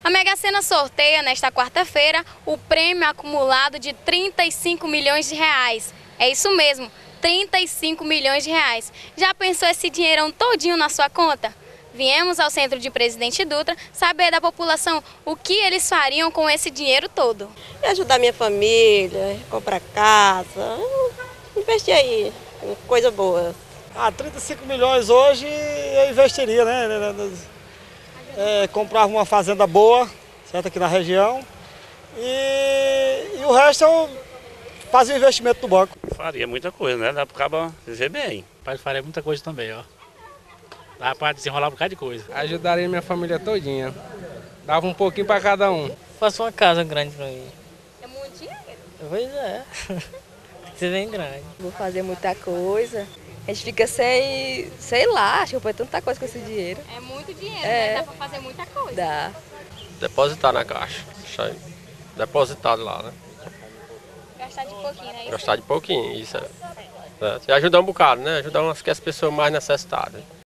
A Mega Sena sorteia nesta quarta-feira o prêmio acumulado de 35 milhões de reais. É isso mesmo, 35 milhões de reais. Já pensou esse dinheirão todinho na sua conta? Viemos ao centro de Presidente Dutra saber da população o que eles fariam com esse dinheiro todo. Ajudar minha família, comprar casa, investir aí, em coisa boa. 35 milhões hoje eu investiria, né? Comprava uma fazenda boa, certo, aqui na região. E o resto eu fazia o investimento do banco. Faria muita coisa, né? Dá para o cabo viver bem. Pai, faria muita coisa também, ó. Dá para desenrolar um bocado de coisa. Ajudaria minha família todinha. Dava um pouquinho para cada um. Faço uma casa grande para mim. É muito dinheiro? Pois é. Tem que ser bem grande. Vou fazer muita coisa. A gente fica sei lá, acho que eu vou tanta coisa com esse dinheiro. É muito dinheiro, né? Dá para fazer muita coisa. Dá. Depositar na caixa. Deixar depositado lá, né? Gastar de pouquinho, né? Gastar de pouquinho, isso é. E ajudar um bocado, né? Ajudar as pessoas mais necessitadas.